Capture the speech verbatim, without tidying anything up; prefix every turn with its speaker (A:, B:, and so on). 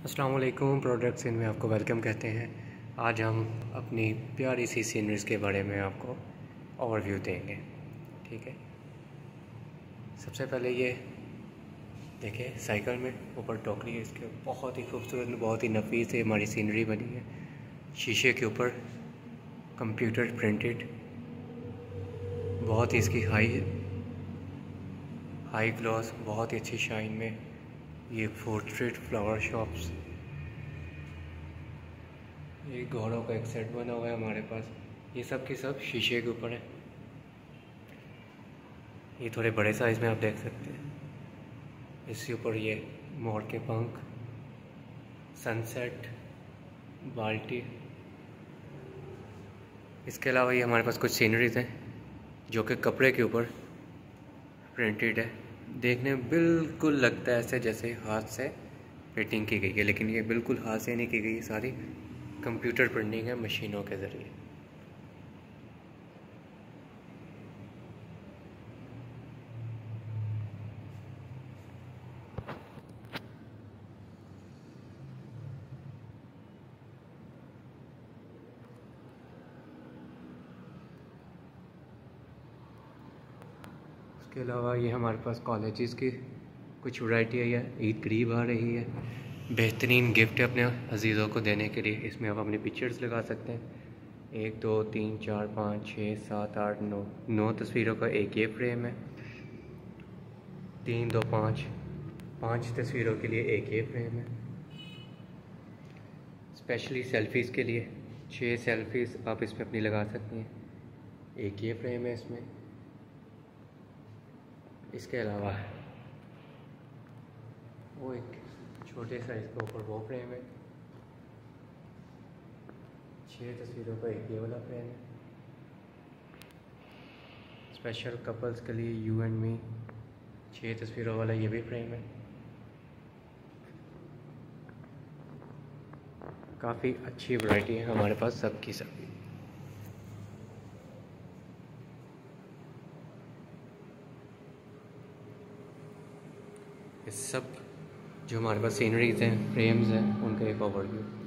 A: अस्सलाम वालेकुम। Products in में आपको वेलकम कहते हैं। आज हम अपनी प्यारी सी सीनरीज़ के बारे में आपको ओवरव्यू देंगे। ठीक है, सबसे पहले ये देखिए, साइकिल में ऊपर टोकरी है, इसके बहुत ही खूबसूरत, बहुत ही नफीस है हमारी सीनरी बनी है। शीशे के ऊपर कंप्यूटर प्रिंटेड, बहुत ही इसकी हाई हाई ग्लॉस, बहुत ही अच्छी शाइन में ये पोर्ट्रेट फ्लावर शॉप्स। ये घोड़ों का एक सेट बना हुआ है हमारे पास। ये सब के सब शीशे के ऊपर है। ये थोड़े बड़े साइज़ में आप देख सकते हैं। इसके ऊपर ये मोर के पंख, सनसेट, बाल्टी। इसके अलावा ये हमारे पास कुछ सीनरीज हैं जो कि कपड़े के ऊपर प्रिंटेड है। देखने में बिल्कुल लगता है ऐसे जैसे हाथ से पेंटिंग की गई है, लेकिन ये बिल्कुल हाथ से नहीं की गई, सारी कंप्यूटर प्रिंटिंग है मशीनों के ज़रिए। इसके अलावा ये हमारे पास कॉलेजेस की कुछ वैरायटी है। ईद करीब आ रही है, बेहतरीन गिफ्ट है अपने अजीज़ों को देने के लिए। इसमें आप अपनी पिक्चर्स लगा सकते हैं। एक दो तीन चार पाँच छः सात आठ नौ नौ तस्वीरों का एक ये फ्रेम है। तीन दो पाँच पाँच तस्वीरों के लिए एक ये फ्रेम है। स्पेशली सेल्फ़ीज़ के लिए छः सेल्फ़ीज़ आप इसमें अपनी लगा सकते हैं। एक ये फ्रेम है इसमें। इसके अलावा वो एक छोटे साइज़ के ऊपर वो फ्रेम है। छः तस्वीरों का एक ये वाला फ्रेम है। स्पेशल कपल्स के लिए यू एंड मी छः तस्वीरों वाला ये भी फ्रेम है। काफ़ी अच्छी वैरायटी है हमारे पास सब की सब। ये सब जो हमारे पास सीनरीज हैं, फ्रेम्स हैं, उनका एक ओवरव्यू।